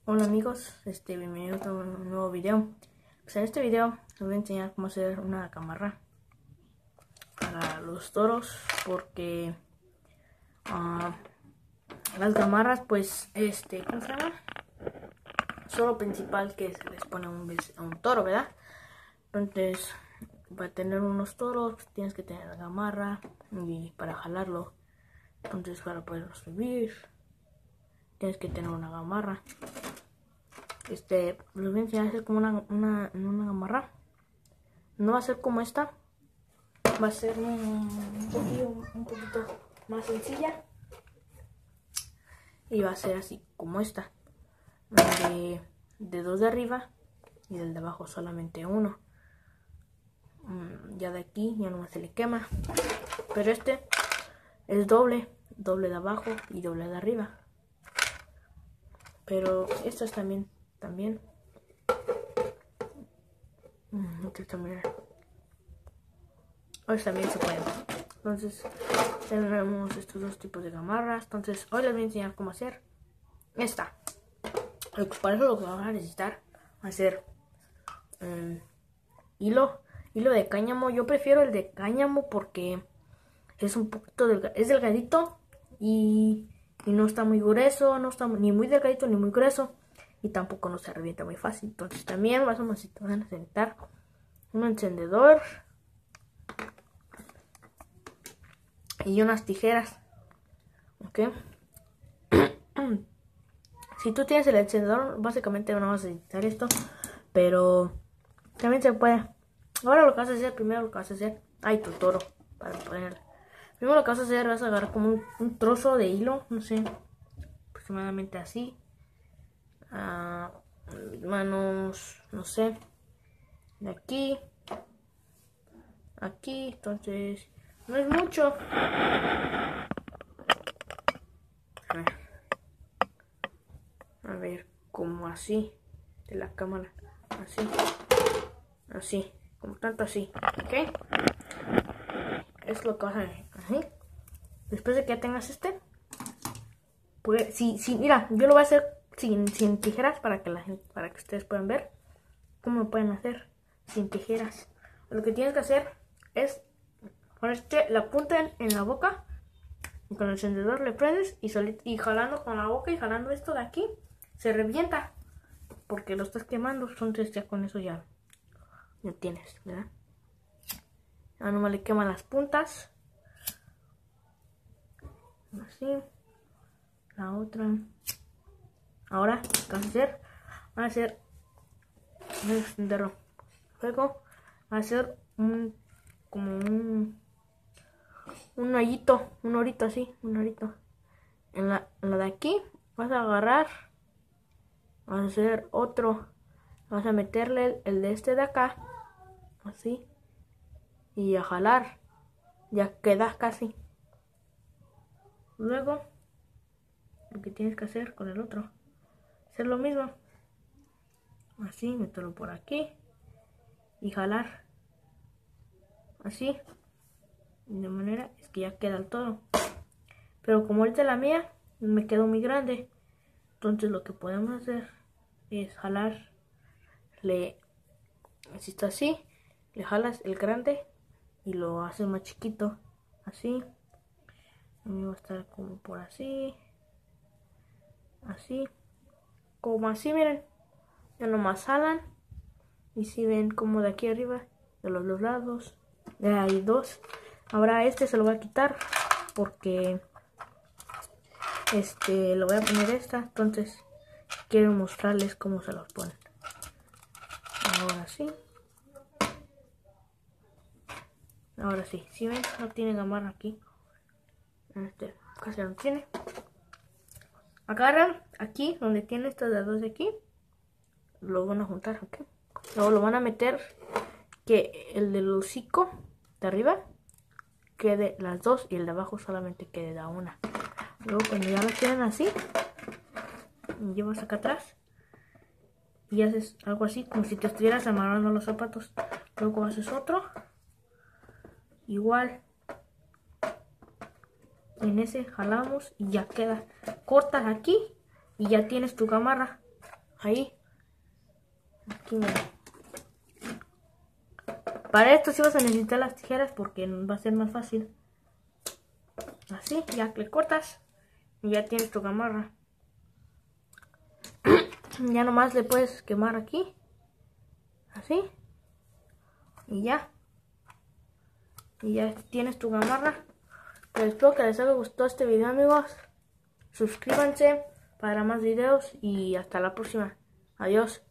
Hola amigos, bienvenidos a un nuevo video. Pues en este video les voy a enseñar cómo hacer una gamarra para los toros, porque las gamarras pues ¿cómo se llama? Solo principal que se les pone a un toro, ¿verdad? Entonces para tener unos toros tienes que tener la gamarra y para jalarlo, entonces para poderlo subir tienes que tener una gamarra. Les voy a enseñar a hacer como una gamarra. No va a ser como esta, va a ser un poquito más sencilla y va a ser así como esta, de dos de arriba y del de abajo solamente uno. Ya de aquí ya no se le quema, pero es doble de abajo y doble de arriba, pero estas también hoy también se puede. Entonces tenemos estos dos tipos de gamarras. Entonces hoy les voy a enseñar cómo hacer esta. Para eso lo que vamos a necesitar va a ser hilo de cáñamo. Yo prefiero el de cáñamo porque es un poquito es delgadito y no está muy grueso, no está ni muy delgadito ni muy grueso, y tampoco no se revienta muy fácil. Entonces también van a necesitar un encendedor y unas tijeras, ¿ok? Si tú tienes el encendedor, básicamente no vas a necesitar esto, pero también se puede. Ahora lo que vas a hacer, ay, tu toro, para poner. Primero lo que vas a hacer, vas a agarrar como un trozo de hilo, no sé, aproximadamente así, manos, no sé, de aquí, entonces no es mucho. A ver, como así, de la cámara, así, como tanto así, ¿ok? Es lo que vas a hacer, así. Después de que ya tengas pues, mira, yo lo voy a hacer sin tijeras para que ustedes puedan ver cómo lo pueden hacer sin tijeras. Lo que tienes que hacer es ponerte la punta en la boca y con el encendedor le prendes y jalando con la boca y jalando esto de aquí se revienta porque lo estás quemando. Entonces ya con eso ya tienes, ¿verdad? Ahora nomás le queman las puntas así, la otra. Ahora ¿qué vas a hacer? Va a hacer un extenderlo, luego va a hacer como un hoyito, un horito así, un horito en la de aquí. Vas a agarrar, vas a hacer otro, vas a meterle el de de acá así y a jalar, ya quedas casi. Luego lo que tienes que hacer con el otro, hacer lo mismo, así, meterlo por aquí y jalar así, de manera es que ya queda el todo. Pero como ahorita la mía me quedó muy grande, entonces lo que podemos hacer es jalarle, si está así, le jalas el grande y lo haces más chiquito, así. A mí va a estar como por así, como así, miren. Ya nomás jalan y si ven como de aquí arriba, de los dos lados, hay dos. Ahora se lo voy a quitar porque lo voy a poner entonces quiero mostrarles cómo se los ponen. Ahora sí, si ven, no tiene gamarra aquí, casi no tiene. Agarran aquí donde tiene estos dedos de aquí, lo van a juntar, ¿ok? Luego lo van a meter que el del hocico de arriba quede las dos y el de abajo solamente quede la una. Luego cuando ya lo tienen así, llevas acá atrás y haces algo así como si te estuvieras amarrando los zapatos. Luego haces otro igual, en ese jalamos y ya queda. Cortas aquí y ya tienes tu gamarra. Ahí. Aquí, mira. Para esto sí vas a necesitar las tijeras porque va a ser más fácil. Así, ya le cortas y ya tienes tu gamarra. Ya nomás le puedes quemar aquí. Así. Y ya. Y ya tienes tu gamarra. Pues espero que les haya gustado este video, amigos. Suscríbanse para más videos y hasta la próxima. Adiós.